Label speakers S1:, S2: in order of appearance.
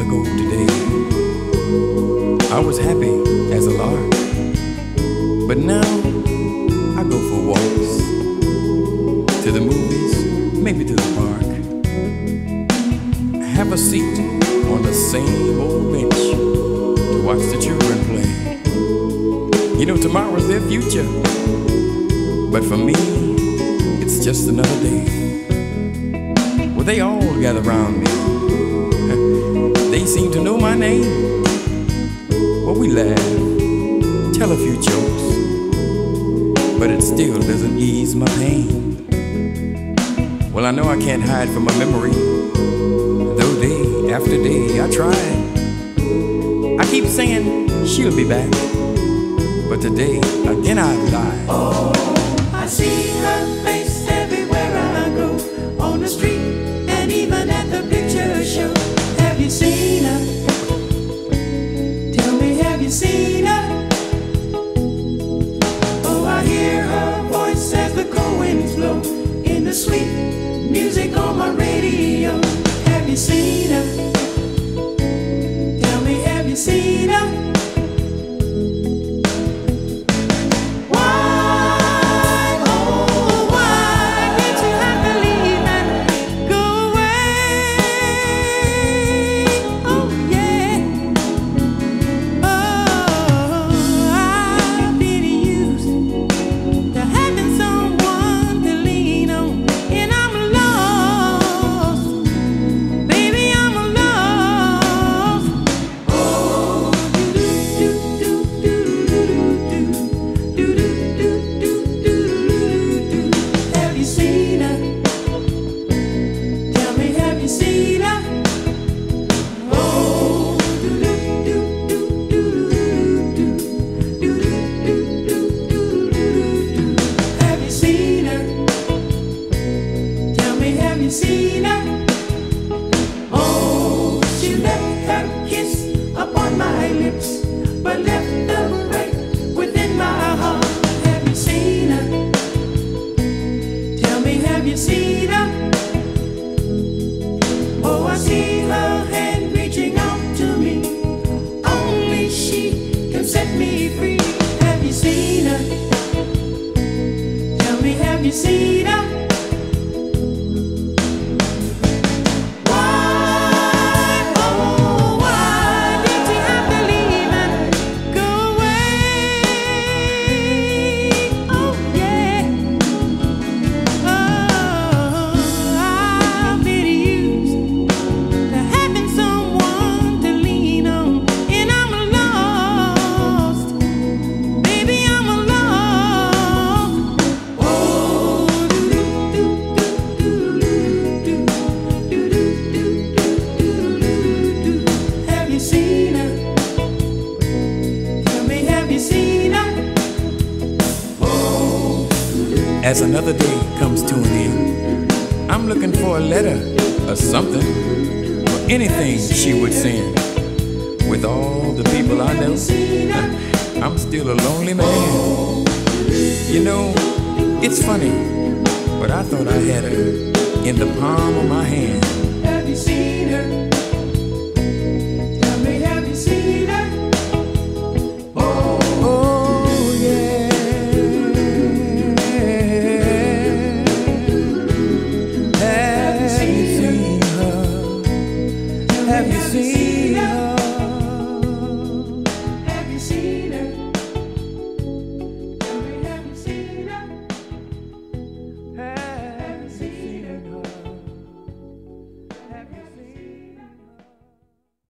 S1: ago today, I was happy as a lark, but now I go for walks, to the movies, maybe to the park. Have a seat on the same old bench to watch the children play. You know, tomorrow's their future, but for me, it's just another day. Well, they all gather around me. They seem to know my name. Well, we laugh, tell a few jokes, but it still doesn't ease my pain. Well, I know I can't hide from my memory, though day after day I try. I keep saying she'll be back, but today again I've lied.
S2: Oh, I see her face everywhere I go, on the street and even at the picture show. Have you seen her? Tell me, have you seen her? Oh, I hear her voice as the cold winds blow in the sweet music on my radio. Have you seen her? Tell me, have you seen her?
S1: As another day comes to an end, I'm looking for a letter or something, or anything she would send. With all the people I know, I'm still a lonely man. You know, it's funny, but I thought I had her in the palm of my hand.
S2: Have you seen